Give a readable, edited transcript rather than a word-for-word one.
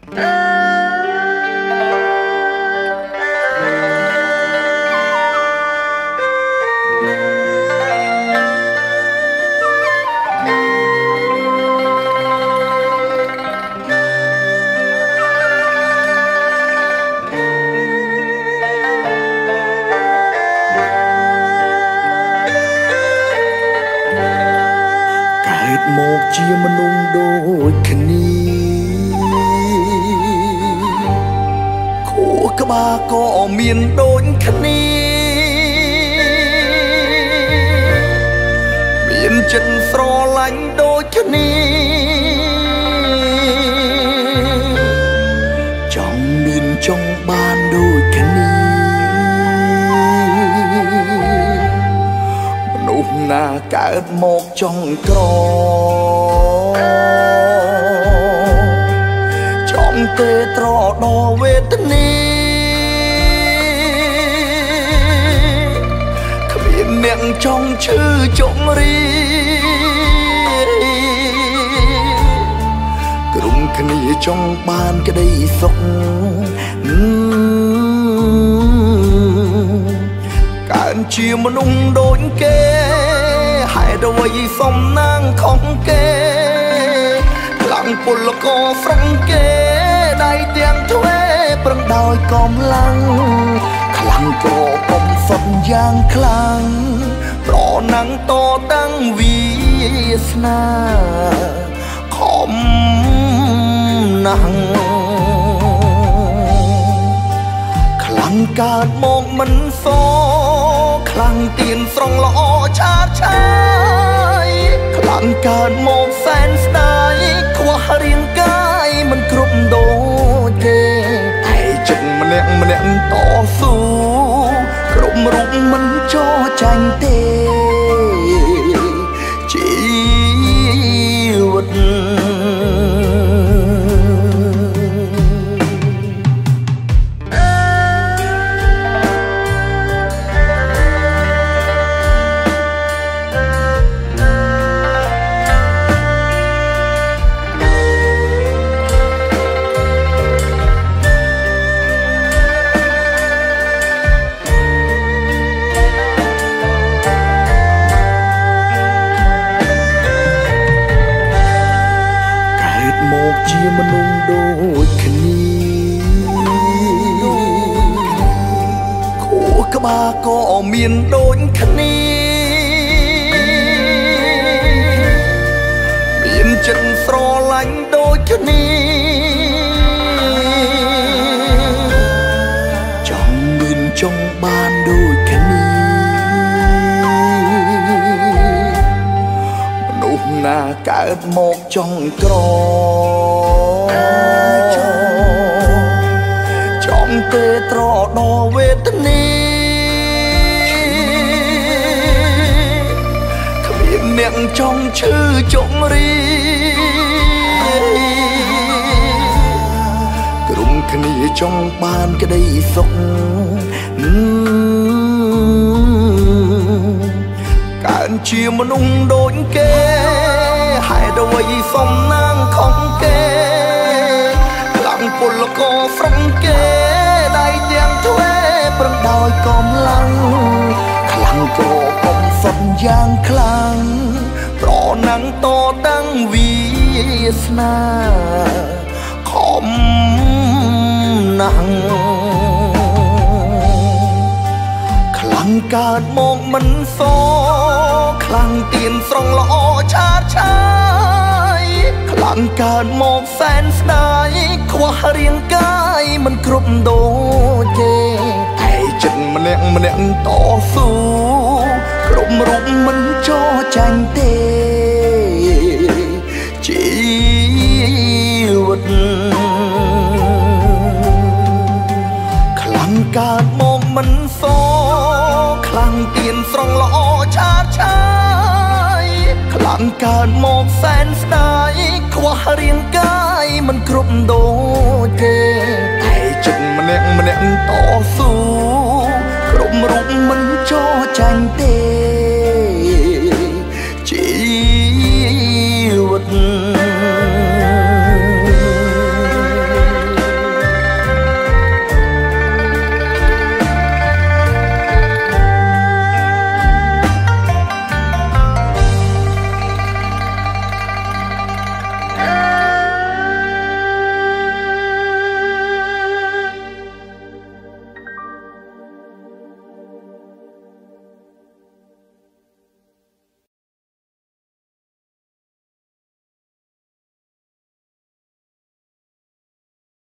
មកជាមនុស្សដូចគ្នាខួរក្បាលក៏មានដូចគ្នាមានចិត្តស្រឡាញ់ដូចគ្នាចង់មានចង់បានដូចគ្នាមនុស្សណាកើតមកចង់ក្រចង់ទេត្រដល់វេទនាគ្មានអ្នកចង់ឈឺចង់រីក្រុមគ្នាចង់បានក្តីសុខកើតជាមនុស្សដូចគេហេតុអ្វីសំណាងខុសគេខ្លាំងពលករស្រឹងគេដៃទាំងទ្វេប្រឹងដោយកម្លាំងខ្លាំងក្រកំសត់យ៉ាងខ្លាំងប្រណាំងតតាំងវាសនាខំណាស់ខ្លាំងកើតមកមិនសខ្លាំងទៀនស្រងល្អឆាតឆាយខ្លាំងកើតមកសែនស្ដាយខ្វះរាងកាយមិនគ្រប់ដូចគេឯចិត្តម្នាក់តស៊ូគ្រប់រូបមិនចោលចាញ់ទេជីវិតមកជាមនុស្សដូចគ្នាខួរក្បាលក៏មានដូចគ្នាមានចិត្តស្រឡាញ់ដូចគ្នាចង់មានចង់បានដូចគ្នាមនុស្សណាកើតមកចង់ក្រចង់ទេត្រដល់វេទនាគ្មានអ្នកចង់ឈឺចង់រីក្រុមគ្នាចង់បានក្តីសុខកើតជាមនុស្សដូចគេហេតុអ្វីសំណាងខុសគេខ្លាំងពលករស្រឹងគេដៃទាំងទ្វេប្រឹងដោយកម្លាំងខ្លាំងក្រកំសត់យ៉ាងខ្លាំងប្រណាំងតតាំងវាសនាខំណាស់ខ្លាំងកើតមកមិនសខ្លាំងទៀនស្រងល្អឆាតឆាយខ្លាំងកើតមកសែនស្ដាយខ្វះរាងកាយមិនគ្រប់ដូចគេឯចិត្តម្នាក់តស៊ូគ្រប់រូបមិនចោលចាញ់ទេជីវិតខ្លាំងកើតមកមិនសខ្លាំងទៀនស្រងល្អឆាតឆាយខ្លាំងកើតមកសែនស្ដាយខ្វះរាងកាយមិនគ្រប់ដូចគេឯចិត្តម្នាក់តស៊ូគ្រប់រូបមិនចោលចាញ់ទេ